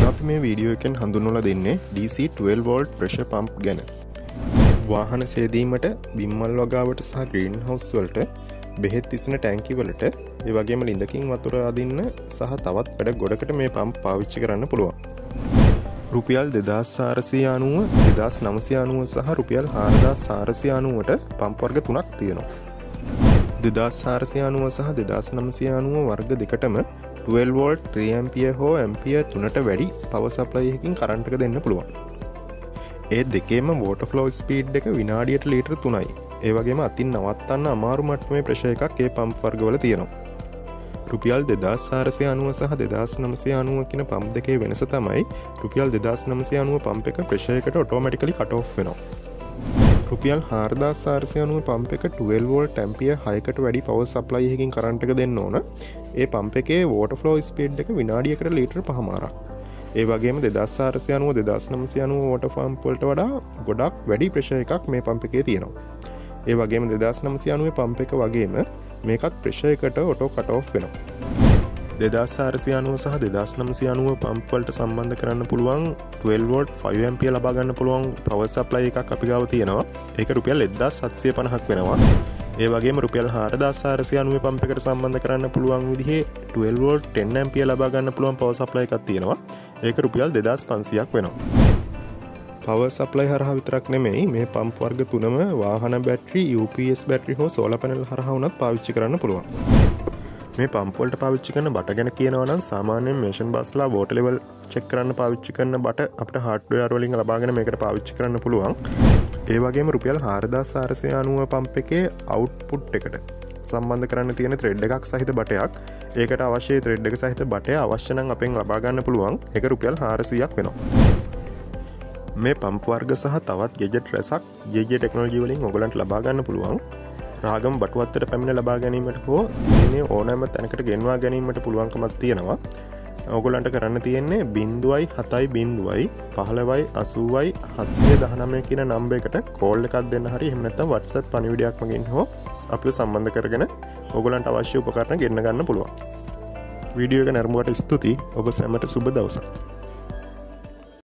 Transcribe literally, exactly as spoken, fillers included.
අපි මේ වීඩියෝ එකෙන් හඳුන්වලා දෙන්නේ D C twelve volt pressure pump ගැන. වාහන සේදීමට බිම්මල් වගාවට සහ ග්‍රීන් හවුස් වලට බෙහෙත් තිසන ටැංකි වලට ඒ වගේම ලිඳකින් වතුර අදින්න සහ තවත් වැඩ ගොඩකට මේ පම්ප් පාවිච්චි කරන්න පුළුවන්. රුපියල් දෙදාස් හාරසිය අනූව දෙදාස් නවසිය අනූව සහ රුපියල් හාරදාස් හාරසිය අනූවට පම්ප් වර්ග තුනක් තියෙනවා. දෙදාස් හාරසිය අනූව සහ දෙදාස් නවසිය අනූව වර්ග දෙකටම twelve volt three ampere හෝ ampere තුනට වැඩි power supply එකකින් කරන්ට් එක දෙන්න පුළුවන්. ඒ දෙකේම water flow speed එක විනාඩියට ලීටර් තුනයි. ඒ වගේම අතින් නවත්තන්න අමාරු මට්ටමේ ප්‍රෙෂර් එකක් ඒ පම්ප් වර්ගවල තියෙනවා. රුපියල් දෙදාස් හාරසිය අනූව සහ දෙදාස් නවසිය අනූව කියන පම්ප් දෙකේ වෙනස තමයි රුපියල් දෙදාස් නවසිය අනූව පම්ප් එක ප්‍රෙෂර් එකට ඔටෝමැටිකලි කට් ඔෆ් වෙනවා. රුපියල් හාරදාස් හාරසිය අනූව පම්ප් එක twelve volt ampere හයකට වැඩි power supply එකකින් කරන්ට් එක දෙන්න ඕන. ඒ පම්ප් එකේ water flow speed එක විනාඩියකට ලීටර් පහමාරක්. ඒ වගේම දෙදාස් හාරසිය අනූව දෙදාස් නවසිය අනූව water pump වලට වඩා ගොඩක් වැඩි ප්‍රෙෂර් එකක් මේ පම්ප් එකේ තියෙනවා. ඒ වගේම දෙදාස් නවසිය අනූව පම්ප් එක වගේම මේකත් ප්‍රෙෂර් එකට ඔටෝ කට් ඔෆ් වෙනවා. දෙදාස් හාරසිය අනූව සහ දෙදාස් නවසිය අනූව පම්ප් වලට සම්බන්ධ කරන්න පුළුවන් twelve volt five ampere ලබා ගන්න පුළුවන් power supply එකක් අපි ගාව තියෙනවා. ඒක රුපියල් එක්දාස් හත්සිය පනහක් වෙනවා. ඒ වගේම රුපියල් හාරදාස් හාරසිය අනූව පම්ප් එකට සම්බන්ධ කරන්න පුළුවන් විදිහේ twelve volt ten ampere ලබා ගන්න පුළුවන් power supply එකක් තියෙනවා. ඒක රුපියල් දෙදාස් පන්සියක් වෙනවා. power supply හරහා විතරක් නෙමෙයි මේ පම්ප් වර්ග තුනම වාහන battery, U P S battery හෝ සෝලාර් පැනල් හරහා වුණත් පාවිච්චි කරන්න පුළුවන්. මේ පම්ප් වලට පාවිච්චි කරන බට ගැන කියනවා නම් සාමාන්‍යයෙන් මේෂන් බස්ලා water level check කරන්න පාවිච්චි කරන බට අපිට hardware වලින් ලබාගෙන මේකට පාවිච්චි කරන්න පුළුවන්. ඒ වගේම රුපියල් හාරදාස් හාරසිය අනූව පම්ප් එකේ output එකට සම්බන්ධ කරන්න තියෙන thread එකක් සහිත බටයක්. ඒකට අවශ්‍ය thread එක සහිත බටය අවශ්‍ය නම් අපෙන් ලබා ගන්න පුළුවන්. ඒක රුපියල් හාරසියක් වෙනවා. මේ පම්ප් වර්ග සහ තවත් gadget රැසක් J J ටෙක්නොලොජි වලින් ඔයගලන්ට ලබා ගන්න පුළුවන්. රාගම් බටුවත්තට පැමිණ ලබා ගැනීමට හෝ දිනේ ඕනෑම තැනකට ගෙන්වා ගැනීමට පුළුවන්කමක් තියෙනවා. ඔයගලන්ට කරන්න තියෙන්නේ බිංදුවයි හතයි බිංදුවයි පහළොවයි අසූවයි හත්සිය දහනවය කියන නම්බර් එකට කෝල් එකක් දෙන්න හරි එහෙම නැත්නම් WhatsApp පණිවිඩයක් මගින් හෝ අපිව සම්බන්ධ කරගෙන ඔයගලන්ට අවශ්‍ය උපකරණ ගෙන්න ගන්න පුළුවන්. වීඩියෝ එක නරඹුවට ස්තුතියි. ඔබ සැමට සුබ දවසක්.